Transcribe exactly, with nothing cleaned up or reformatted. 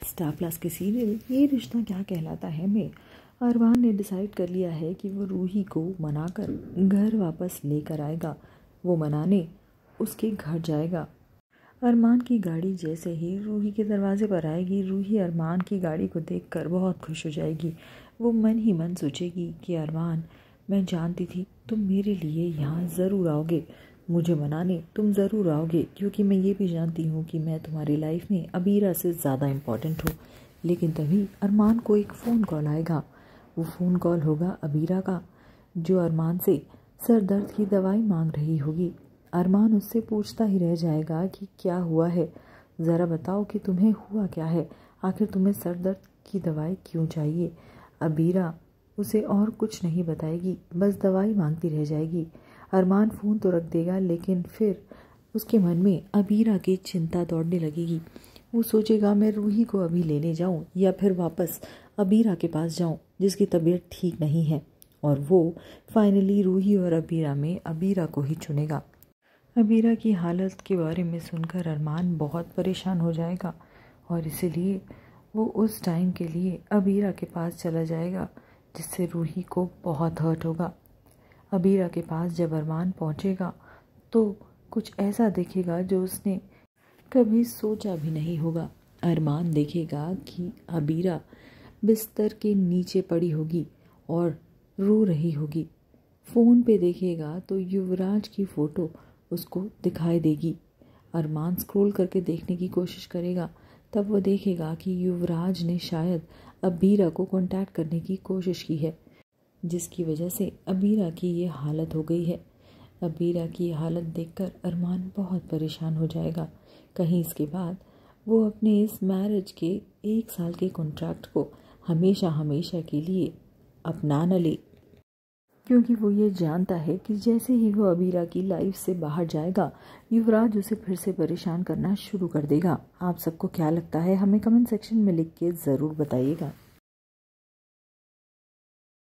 Star plus के serial ये रिश्ता क्या कहलाता है में अरमान ने डिसाइड कर लिया है कि वो रूही को मनाकर घर वापस लेकर आएगा। वो मनाने उसके घर जाएगा। अरमान की गाड़ी जैसे ही रूही के दरवाजे पर आएगी, रूही अरमान की गाड़ी को देखकर बहुत खुश हो जाएगी। वो मन ही मन सोचेगी कि अरमान, मैं जानती थी तुम मेरे लिए यहाँ ज़रूर आओगे, मुझे मनाने तुम ज़रूर आओगे, क्योंकि मैं ये भी जानती हूँ कि मैं तुम्हारी लाइफ में अबीरा से ज़्यादा इम्पॉर्टेंट हूँ। लेकिन तभी अरमान को एक फ़ोन कॉल आएगा। वो फ़ोन कॉल होगा अबीरा का, जो अरमान से सर दर्द की दवाई मांग रही होगी। अरमान उससे पूछता ही रह जाएगा कि क्या हुआ है, ज़रा बताओ कि तुम्हें हुआ क्या है, आखिर तुम्हें सर दर्द की दवाई क्यों चाहिए। अबीरा उसे और कुछ नहीं बताएगी, बस दवाई मांगती रह जाएगी। अरमान फ़ोन तो रख देगा, लेकिन फिर उसके मन में अबीरा की चिंता दौड़ने लगेगी। वो सोचेगा मैं रूही को अभी लेने जाऊं या फिर वापस अबीरा के पास जाऊं जिसकी तबीयत ठीक नहीं है, और वो फाइनली रूही और अबीरा में अबीरा को ही चुनेगा। अबीरा की हालत के बारे में सुनकर अरमान बहुत परेशान हो जाएगा और इसीलिए वो उस टाइम के लिए अबीरा के पास चला जाएगा, जिससे रूही को बहुत हर्ट होगा। अबीरा के पास जब अरमान पहुंचेगा तो कुछ ऐसा देखेगा जो उसने कभी सोचा भी नहीं होगा। अरमान देखेगा कि अबीरा बिस्तर के नीचे पड़ी होगी और रो रही होगी। फ़ोन पे देखेगा तो युवराज की फ़ोटो उसको दिखाई देगी। अरमान स्क्रॉल करके देखने की कोशिश करेगा, तब वो देखेगा कि युवराज ने शायद अबीरा को कांटेक्ट करने की कोशिश की है, जिसकी वजह से अबीरा की ये हालत हो गई है। अबीरा की हालत देखकर अरमान बहुत परेशान हो जाएगा। कहीं इसके बाद वो अपने इस मैरिज के एक साल के कॉन्ट्रैक्ट को हमेशा हमेशा के लिए अपना न ले, क्योंकि वो ये जानता है कि जैसे ही वो अबीरा की लाइफ से बाहर जाएगा, युवराज उसे फिर से परेशान करना शुरू कर देगा। आप सबको क्या लगता है, हमें कमेंट सेक्शन में लिख के ज़रूर बताइएगा।